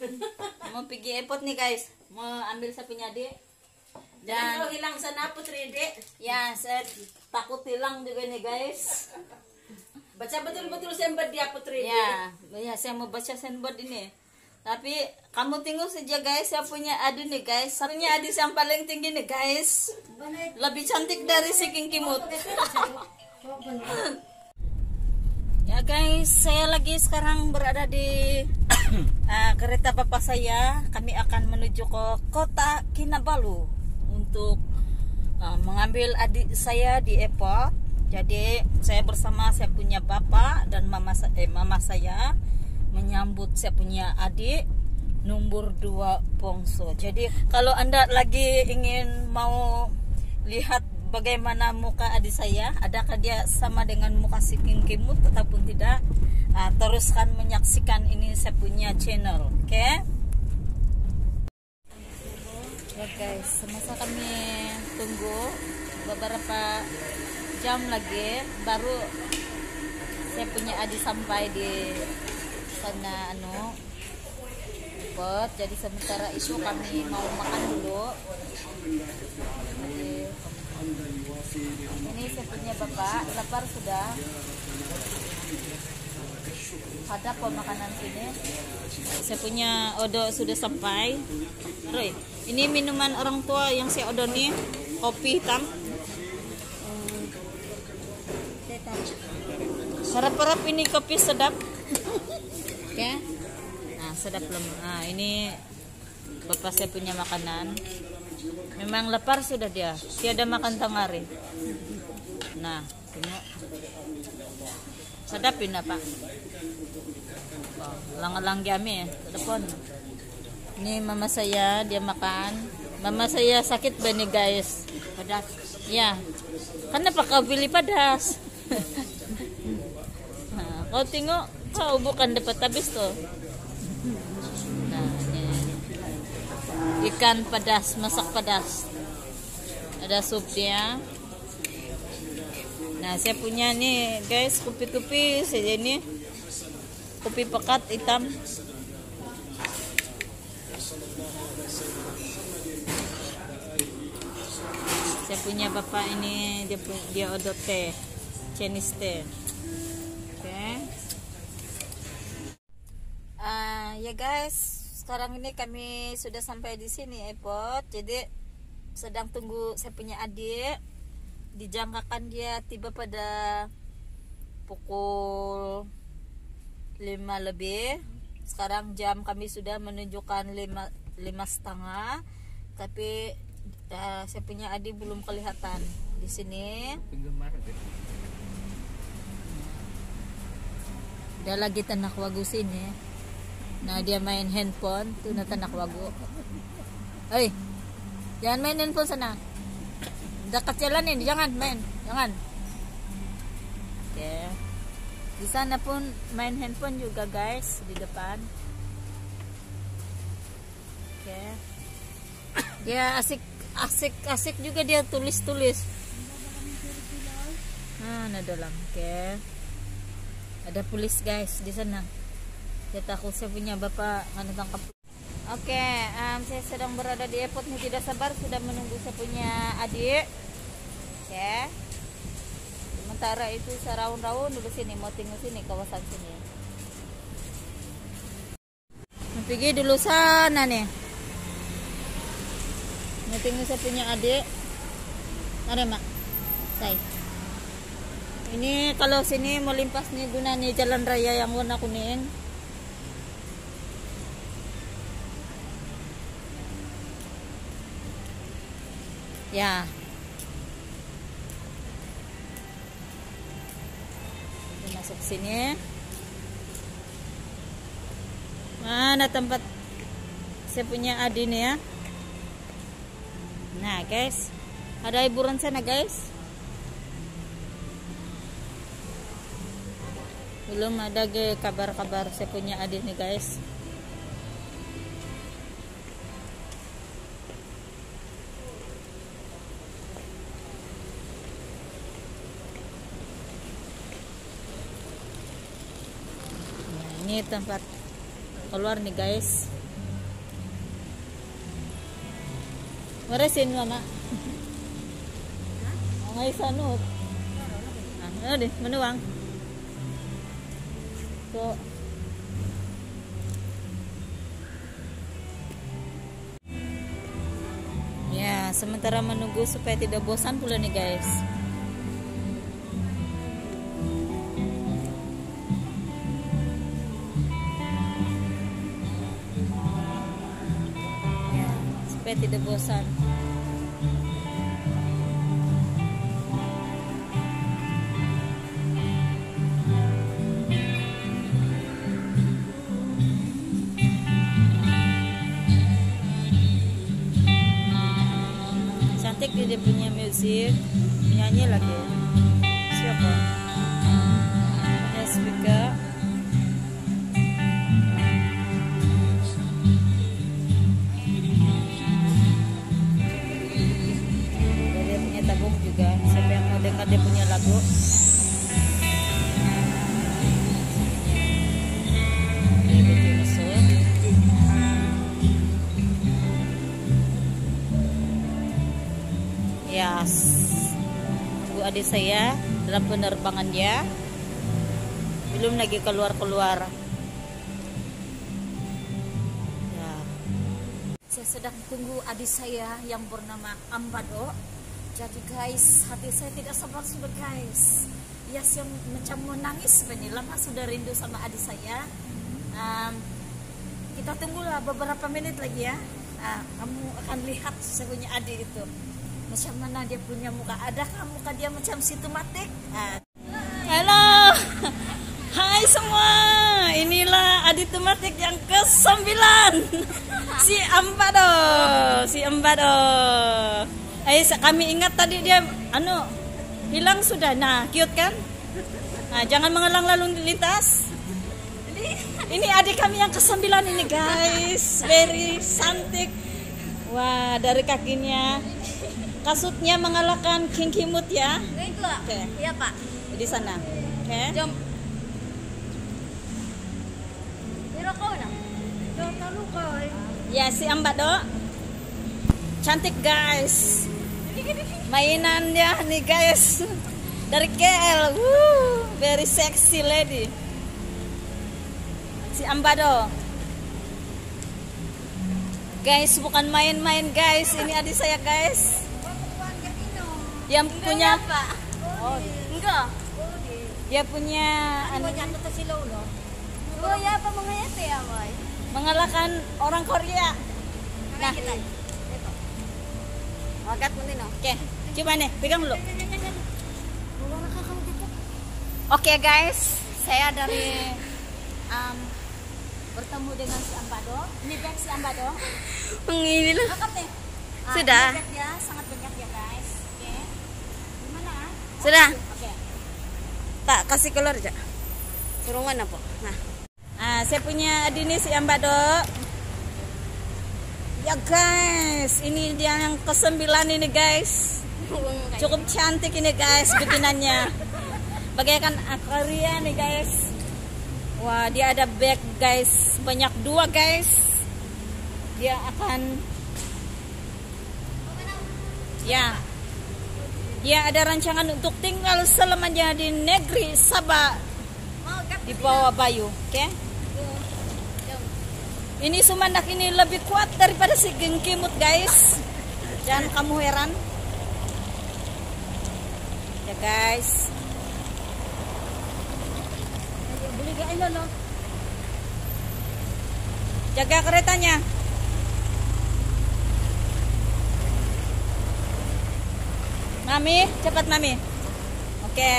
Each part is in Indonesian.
Mau pergi airport nih guys, mau ambil saya punya adik. Dan kalau hilang sana Putri Dek. Ya, saya takut hilang juga nih guys. Baca betul-betul sembad dia Putri Dek. Ya, saya mau baca sembad ini. Tapi kamu tengok saja guys, saya punya adik nih guys. Satunya adik yang paling tinggi nih guys. Lebih cantik dari si King Kimut. Ya guys, saya lagi sekarang berada di kereta bapak saya. Kami akan menuju ke kota Kinabalu untuk mengambil adik saya di airport. Jadi saya bersama saya punya bapak dan mama saya menyambut saya punya adik nomor 2 Pongso. Jadi kalau Anda lagi ingin mau lihat bagaimana muka adik saya, adakah dia sama dengan muka si King Kimut ataupun tidak, teruskan menyaksikan ini saya punya channel. Oke? Ya guys, semasa kami tunggu beberapa jam lagi baru saya punya adik sampai di sana airport. Jadi sementara itu kami mau makan dulu. Jadi, ini saya punya bapak lapar sudah. Ada apa makanan sini? Saya punya odo sudah sampai. Roy, ini minuman orang tua yang saya odo nih, kopi hitam. Harap-harap ini kopi sedap. Oke. Nah, sedap lemah. Nah, ini bapak saya punya makanan. Memang lapar sudah dia. Tiada makan tengari. Nah, tengok. Sedap ini Pak. Lang-lang jami ya, telepon. Ini mama saya, dia makan. Mama saya sakit bani guys. Pedas. Ya. Kenapa kau pilih pedas? Nah, kau tengok, kau bukan dapat habis tuh. Nah, ini ikan pedas, masak pedas. Ada sup dia. Nah, saya punya nih guys, kopi-kopi saja ini. Kopi pekat hitam. Saya punya bapak ini, dia order teh, Chinese teh. Oke. Ya guys, sekarang ini kami sudah sampai di sini airport. Jadi sedang tunggu saya punya adik. Dijangkakan dia tiba pada pukul 5 lebih. Sekarang jam kami sudah menunjukkan 5:30. Tapi saya punya adik belum kelihatan di sini. Dia lagi tanak wagu sini. Nah, dia main handphone tuh na tanak wagu. Hei, jangan main handphone sana. Dekat jalan ini, jangan main, jangan. Oke. Di sana pun main handphone juga guys, di depan. Oke. Dia asik juga dia tulis. Nah, dalam. Oke. Ada polis guys di sana. Saya takut saya punya bapak nggak tangkap. Oke, saya sedang berada di airport nih, tidak sabar sudah menunggu saya punya adik. Oke. Sementara itu saya raun-raun dulu sini, mau tengok sini kawasan sini. Mau pergi dulu sana nih. Mau tengok saya punya adik. Mari mak, say. Ini kalau sini mau limpas nih guna nih jalan raya yang warna kuning. Ya. Masuk sini. Mana tempat saya punya adik nih ya. Nah guys, ada hiburan sana guys. Belum ada kabar-kabar saya punya adik nih guys. Ini tempat keluar nih guys. Maresin mana? Ngay sanut. Ano deh, menuang. So, ya, sementara menunggu supaya tidak bosan pula nih guys. Ya, supaya tidak bosan. Cantik dia punya musik, nyanyi lagi. Siapa? Punya speaker. Dia punya tabung juga. Siapa yang mau dengar dia punya lagu? Dia betul masuk. Yes, Bu adik saya dalam penerbangannya, belum lagi keluar-keluar. Ya. Saya sedang tunggu adik saya yang bernama Ambado. Jadi guys, hati saya tidak sabar sudah guys. Yes, yang macam mau nangis sebenarnya. Lama sudah rindu sama adik saya. Kita tunggulah beberapa menit lagi ya. Kamu akan lihat saya punya adik itu. Macam mana dia punya muka? Adakah muka dia macam situ matik? Halo, hai semua. Inilah adik Tumatik yang ke-9. Si Ambado. Kami ingat tadi dia hilang sudah. Nah, cute kan? Nah, jangan menghalang lalu lintas. Ini adik kami yang ke-9 ini guys. Very cantik. Wah, dari kakinya. Kasutnya mengalahkan King Kimut ya. Oke. Iya, Pak. Di sana. Oke. Jom. Mira kau na. Jom lalu kau. Ya, si Ambado. Cantik guys. Mainannya nih guys. Dari KL. Very sexy lady. Si Ambado. Guys, bukan main-main guys. Ini adik saya guys. Yang punya Pak. Oh, enggak. dia punya Jatuh ke silau loh. Oh ya, apa mengayat ya, Boy? mengalahkan orang Korea. Nah, Wagat mo din, oh. oke, coba nih, pegang dulu. Oke guys, saya dari bertemu dengan si Ambado. Ini bag si Ambado. Pengini lah. Lengkap nih. Sudah. Ini bag dia sangat banyak ya guys. Oke. Gimana? Sudah. Oke. Tak, kasih keluar aja. Turungan apa? Nah. Saya punya adik nih si Ambado. Ya guys, ini dia yang ke-9 ini guys. Cukup cantik ini guys bikinannya. Bagaikan aquarium nih guys. Wah, dia ada bag guys, banyak 2 guys. Dia akan dia ada rancangan untuk tinggal selamanya di negeri Sabah di bawah Bayu, oke? Ini Sumandak ini lebih kuat daripada si King Kimut guys. Jangan kamu heran. Ya guys. Beli gak ini loh. Jaga keretanya. Mami, cepat Mami. Oke.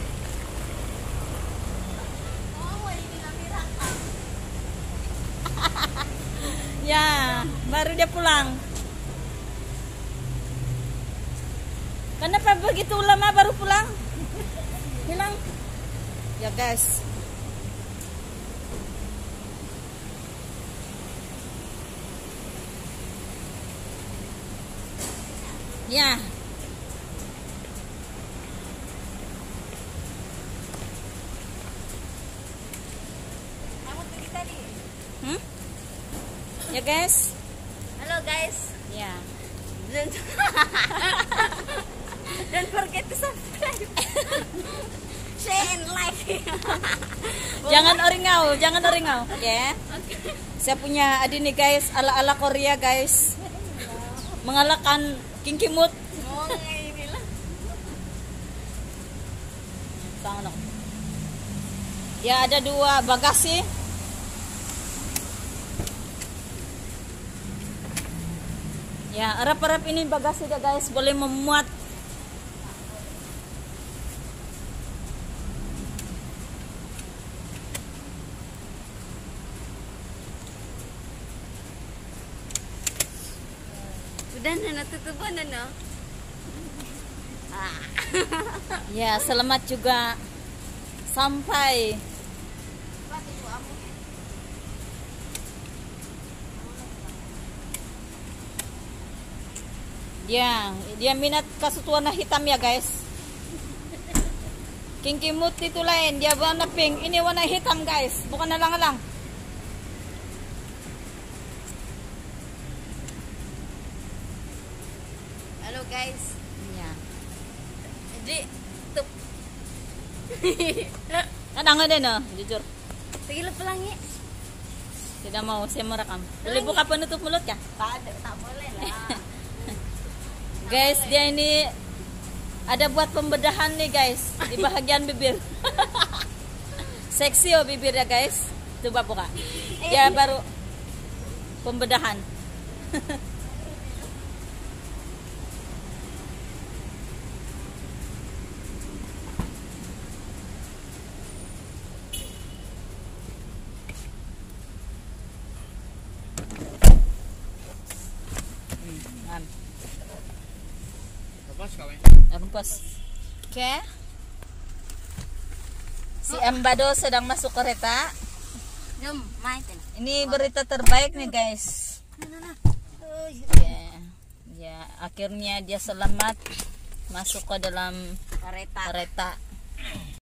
Ya, baru dia pulang. Kenapa begitu lama baru pulang? Hilang. Ya guys. Ya. Ya guys. Halo guys. Ya. Don't forget to subscribe. Share and like. Jangan oringau. Ya. Saya punya adik nih guys, ala-ala Korea guys. Mengalahkan King Kimut. Oh, inilah. Sangat. Ya, ada 2 bagasi. Ya, harap-harap ini bagasi ya guys, boleh memuat. Udah natutupan na. Ya, selamat juga sampai. Dia minat kasutuan na hitam ya guys. King Kimut itu lain, dia warna pink, ini warna hitam guys, bukan alang-alang. Halo guys. Ya. Jadi tuh. Kadang ada no, jujur. Tigil pelangi. Tidak mau saya merekam. Boleh buka penutup mulut ya? Tak boleh lah. Guys, dia ini ada buat pembedahan nih guys di bagian bibir. Seksi oh bibirnya guys. Coba buka. Ya baru pembedahan. Pas. Oke. Si Embado sedang masuk kereta. Ini berita terbaik nih guys. Ya, akhirnya dia selamat masuk ke dalam kereta.